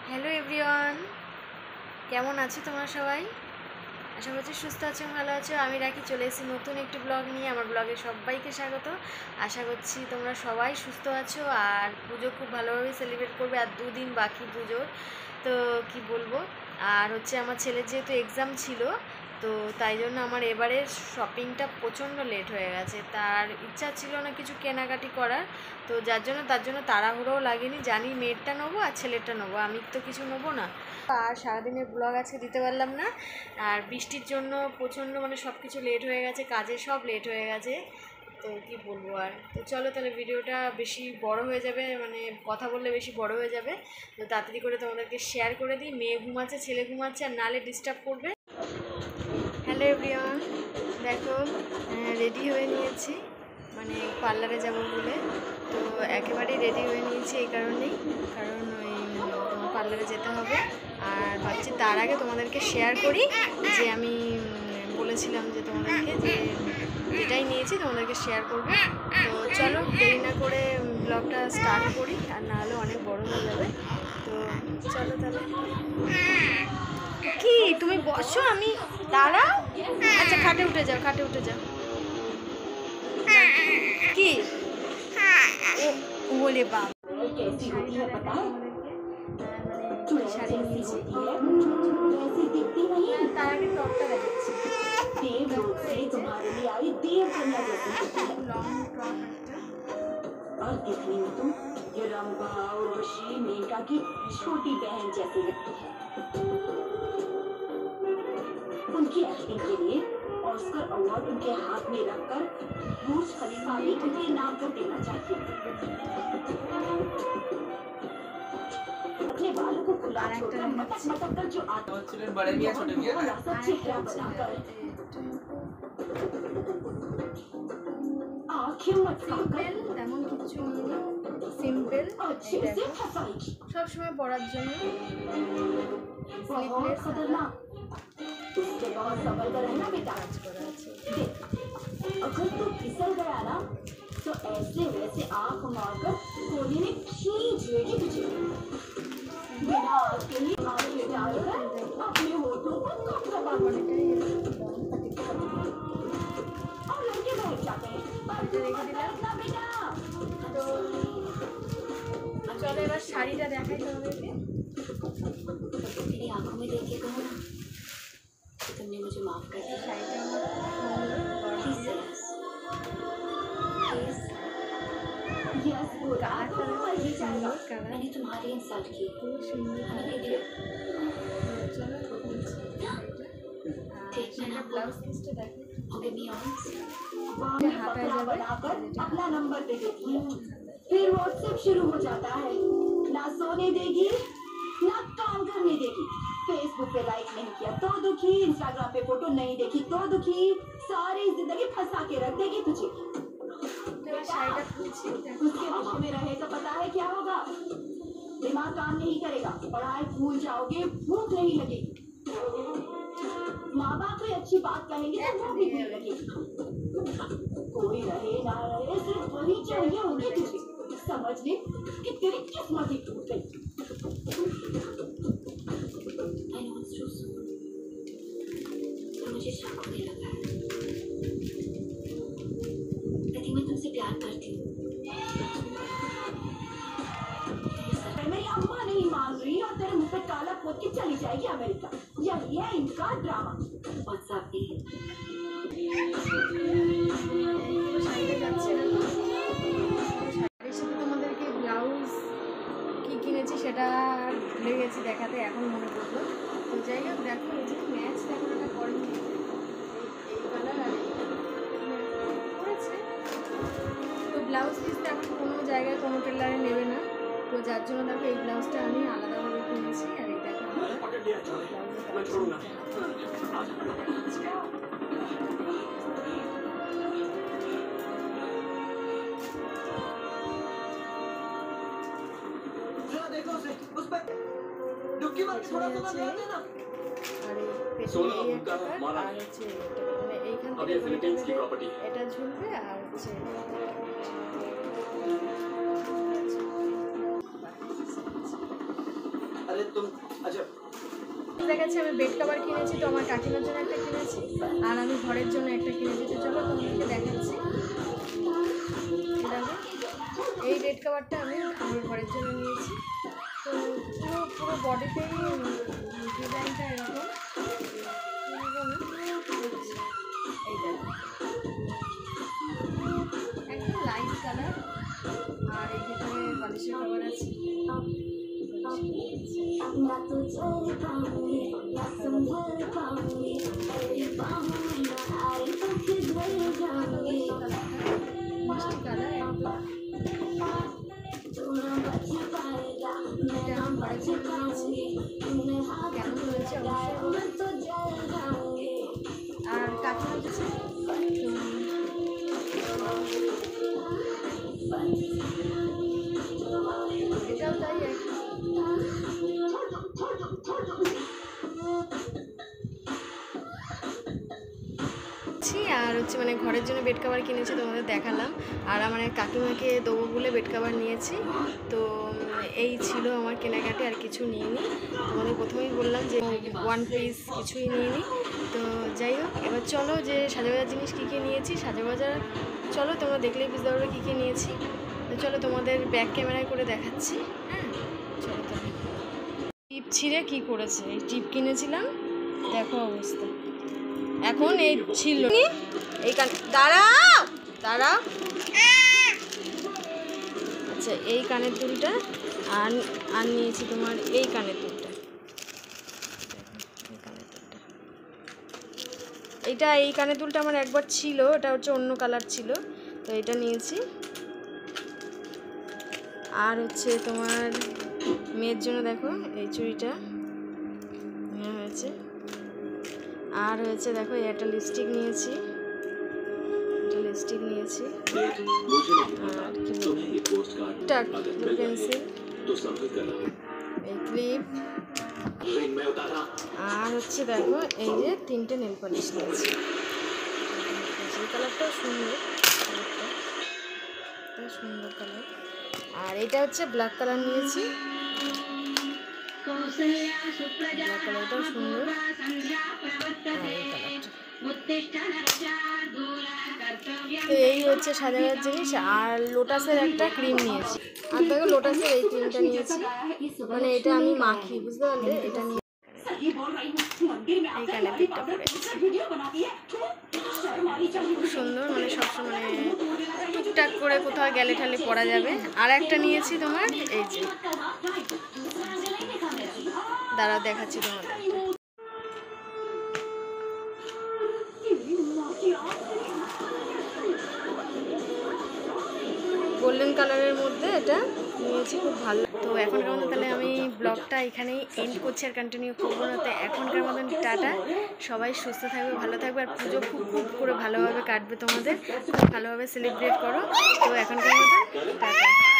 Hello everyone, কেমন আছো তোমরা সবাই? আশা করছি সুস্থ আছো, ভালো আছো। আমি রাখি চলে এসেছি নতুন একটি ব্লগ নিয়ে। আমার ব্লগে সবাইকে স্বাগত। আশা করছি তোমরা সবাই সুস্থ আছো আর পুজো খুব ভালোভাবে সেলিব্রেট করবে। আর 2 দিন বাকি পুজোর, তো কি বলবো। আর হচ্ছে আমার ছেলের যেহেতু এক্সাম ছিল, তো তাই জন্য আমার এবারে শপিংটা প্রচণ্ড লেট হয়ে গেছে। তার ইচ্ছা ছিল না কিছু কেনাকাটি করার, তো তার জন্য তাড়াহুড়োও লাগেনি। জানি মেয়েরটা নেবো আর ছেলেরটা নেবো, আমি তো কিছু নেবো না। আর সারাদিনের ব্লগ আজকে দিতে পারলাম না, আর বৃষ্টির জন্য প্রচণ্ড সব কিছু লেট হয়ে গেছে, কাজে সব লেট হয়ে গেছে। তো কি বলবো আর। তো চলো তাহলে ভিডিওটা বেশি বড় হয়ে যাবে, কথা বললে বেশি বড় হয়ে যাবে। তো তাড়াতাড়ি করে তোমাদেরকে শেয়ার করে দিই। মেয়ে ঘুমাচ্ছে, ছেলে ঘুমাচ্ছে, আর নালে ডিস্টার্ব করবে। হ্যালো এভরিওয়ান, দেখো রেডি হয়ে নিয়েছি, পার্লারে যাব বলে। তো একেবারেই রেডি হয়ে নিয়েছি এই কারণেই, কারণ তোমার পার্লারে যেতে হবে। আর ভাবছি তার আগে তোমাদেরকে শেয়ার করি যে আমি বলেছিলাম যে তোমাদেরকে যে যেটাই নিয়েছি তোমাদেরকে শেয়ার করবো। তো চলো দেরি না করে ব্লগটা স্টার্ট করি, আর না হলে অনেক বড় হয়ে যাবে। তো চলো তাহলে। কি তুমি বসো, আমি দাঁড়াও। আচ্ছা খাটে উঠে যাও, খাটে উঠে যাও। কি বলে বাপ, শাড়ি নিয়েছি। তার আগে টপটা দেখাচ্ছি। লং টপ একটা। और दिखने में तुम ये रंभा उर्वशी मेनका की छोटी बहन जैसी लगती है। उनकी एक्टिंग के लिए ऑस्कर अवार्ड उनके हाथ में रखकर बुर्ज खलीफा भी उनके नाम पर देना चाहिए। अपने बालों को खुला छोड़कर मटक मटक कर जो बड़े भी है छोटे भी है चेहरा बनाकर आँखें मटकाकर তেমন কিছু সিম্পল, अच्छे से फंसाएगी। সবসময় পরার জন্য। बहुत खतरनाक, इसके बहुत संभल कर रहना बेटा। देख, अगर तू फिसल गया ना तो ऐसे वैसे आँख मारकर कोने में खींच लेगी तुझे। बिना आँख के ही आँखें डालकर अपने होठों को कपकपा এটাই और लड़के बैठ जाते हैं। पर तू मत बैठना बेटा। তো চলো এবার শাড়িটা দেখাই তোমাদেরকে। मेरी आंखों में देख के कहो ना कि तुमने मुझे माफ कर दिया। শাড়িটা আমার খুব সুন্দর, Please, yes, बोला तो मर ही जाएगा। কালার मैंने तुम्हारी इंसल्ट की। খুব सुंदर। हमें देख लो। চলো देखना ব্লাউজ পিসটা দেখো। Okay, be honest. हाथा जावे। बनाकर अपना नंबर दे देती है। फिर व्हाट्सएप शुरू हो जाता है। ना सोने देगी ना काम करने देगी। फेसबुक पे लाइक नहीं किया तो दुखी, इंस्टाग्राम पे फोटो नहीं देखी तो दुखी। सारी जिंदगी फंसा के रख देगी तुझे। শাড়িটা খুলছি। उसके नशे में रहे तो पता है क्या होगा? दिमाग काम नहीं करेगा, पढ़ाई भूल जाओगे, भूख नहीं लगेगी। माँ बाप कोई अच्छी बात कहेंगे तो वो भी भूल लगेगी। कोई रहे ना रहे सिर्फ वही चाहिए होगी तुझे। समझ ले कि तेरी किस्मत ही टूट गई। मुझे शक होने लगा है। मैं तुमसे प्यार करती हूँ। मेरी अम्मा नहीं मान रही और तेरे मुंह पे काला पोत के चली जाएगी अमेरिका। यही है इनका ड्रामा। व्हाट्सएप पे শাড়িটা যাচ্ছে না। শাড়ির সাথে তোমাদেরকে ব্লাউজ কি কিনেছি সেটা ভুলে গেছি দেখাতে, এখন মনে পড়লো। তো যাই হোক, দেখো এই যে ম্যাচ দেখো এটা করেনি, এই কালার আর করেছে। তো ব্লাউজ পিসটা এখন কোনো জায়গায় কোনো টেলারে নেবে না, তো যার জন্য দেখো এই ব্লাউজটা আমি আলাদাভাবে কিনেছি। আর এই দেখো এটা ঝুলবে। আর হচ্ছে দেখাচ্ছি আমি বেড কভার কিনেছি, তো আমার কাকিমার জন্য একটা কিনেছি আর আমি ঘরের জন্য একটা কিনেছি। তো চলো তোমাদেরকে দেখাচ্ছি। এই বেড কভারটা আমি আমার ঘরের জন্য নিয়েছি। তো পুরো বডিতেই ডিজাইনটা এরকম একদম লাইট কালার। আর এই ভিতরে বালিশের কভার আছে। মিষ্টি কালার একদম। কেমন হয়েছে আর কাকিমা কিছু এটাও তাই আর হচ্ছে মানে ঘরের জন্য বেড কভার কিনেছি তোমাদের দেখালাম। আর আমার কাকিমাকে দেবো বলে বেড কভার নিয়েছি। তো এই ছিল আমার কেনাকাটি, আর কিছু নিইনি। তোমাদের প্রথমেই বললাম যে ওয়ান পিস কিছুই নিইনি। তো যাই হোক, এবার চলো যে সাজাবাজার জিনিস কী কী নিয়েছি। সাজাবাজার চলো তোমরা দেখলেই বুঝতে পারবে কী কী নিয়েছি। তো চলো তোমাদের ব্যাক ক্যামেরায় করে দেখাচ্ছি। হ্যাঁ চলো। তো টিপ ছিঁড়ে কী করেছে, এই টিপ কিনেছিলাম, দেখো অবস্থা। এখন এই ছিল এই দাঁড়াও দাঁড়াও। আচ্ছা এই কানের দুলটা আর নিয়েছি তোমার এই কানের দুলটা। এই কানের দুলটা আমার একবার ছিল, এটা হচ্ছে অন্য কালার ছিল, তো এটা নিয়েছি। আর হচ্ছে তোমার মেয়ের জন্য দেখো এই চুড়িটা হয়েছে। আর হয়েছে দেখো একটা লিপস্টিক নিয়েছি, আর পেন্সিল, এই ক্লিপ, আর হচ্ছে দেখো এই যে 3টে নেল পলিশ নিয়েছি। এই কালারটাও সুন্দর, সুন্দর কালার। আর এটা হচ্ছে ব্ল্যাক কালার নিয়েছি, ব্ল্যাক কালারটাও সুন্দর। তো এই হচ্ছে সাজানোর জিনিস। আর লোটাসের একটা ক্রিম নিয়েছি। আর দেখো লোটাসের এই ক্রিমটা নিয়েছি, মানে এটা আমি মাখি, বুঝতে পারলে। এটা নিয়ে এইখানে দিকটা পড়েছি, খুব সুন্দর, মানে সবসময় মানে টুকটাক করে কোথাও গেলে ঠালে পরা যাবে। আর একটা নিয়েছি তোমার এই যে, দাঁড়াও দেখাচ্ছি তোমাদের। গোল্ডেন কালারের মধ্যে এটা নিয়েছি, খুব ভালো। তো এখনকার মতো তাহলে আমি ব্লগটা এখানেই এন্ড করছি, আর কন্টিনিউ করবো না। তো এখনকার মতন টাটা, সবাই সুস্থ থাকবে, ভালো থাকবে। আর পুজো খুব খুব করে ভালোভাবে কাটবে, তোমাদের খুব ভালোভাবে সেলিব্রেট করো। তো এখনকার মতন টাটা।